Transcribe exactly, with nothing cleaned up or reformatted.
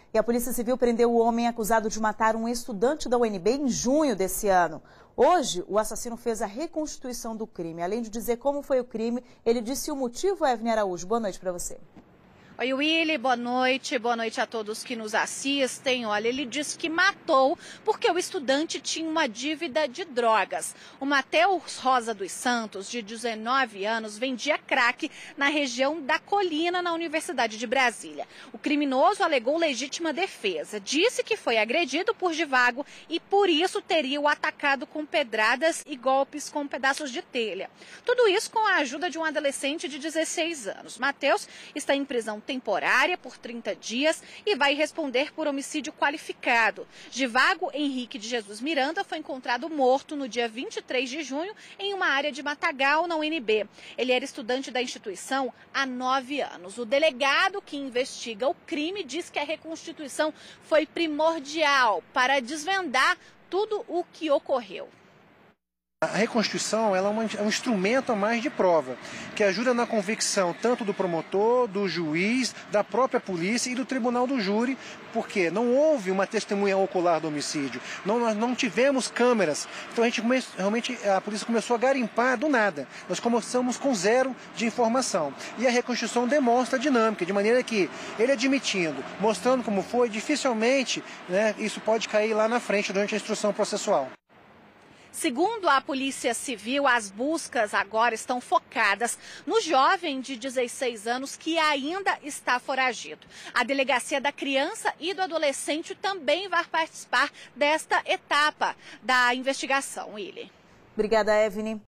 E a Polícia Civil prendeu o homem acusado de matar um estudante da U N B em junho desse ano. Hoje, o assassino fez a reconstituição do crime. Além de dizer como foi o crime, ele disse o motivo. Evelyn Araújo, boa noite para você. Oi, Willy, boa noite. Boa noite a todos que nos assistem. Olha, ele disse que matou porque o estudante tinha uma dívida de drogas. O Matheus Rosa dos Santos, de dezenove anos, vendia crack na região da Colina, na Universidade de Brasília. O criminoso alegou legítima defesa. Disse que foi agredido por Givago e, por isso, teria o atacado com pedradas e golpes com pedaços de telha. Tudo isso com a ajuda de um adolescente de dezesseis anos. Matheus está em prisão temporária por trinta dias e vai responder por homicídio qualificado. Givago Henrique de Jesus Miranda foi encontrado morto no dia vinte e três de junho em uma área de Matagal, na U N B. Ele era estudante da instituição há nove anos. O delegado que investiga o crime diz que a reconstituição foi primordial para desvendar tudo o que ocorreu. A reconstituição ela é um instrumento a mais de prova, que ajuda na convicção tanto do promotor, do juiz, da própria polícia e do tribunal do júri, porque não houve uma testemunha ocular do homicídio, não, nós não tivemos câmeras, então a gente realmente a polícia começou a garimpar do nada, nós começamos com zero de informação. E a reconstituição demonstra a dinâmica, de maneira que ele admitindo, mostrando como foi, dificilmente né, isso pode cair lá na frente durante a instrução processual. Segundo a Polícia Civil, as buscas agora estão focadas no jovem de dezesseis anos que ainda está foragido. A Delegacia da Criança e do Adolescente também vai participar desta etapa da investigação, Willy. Obrigada, Evelyn.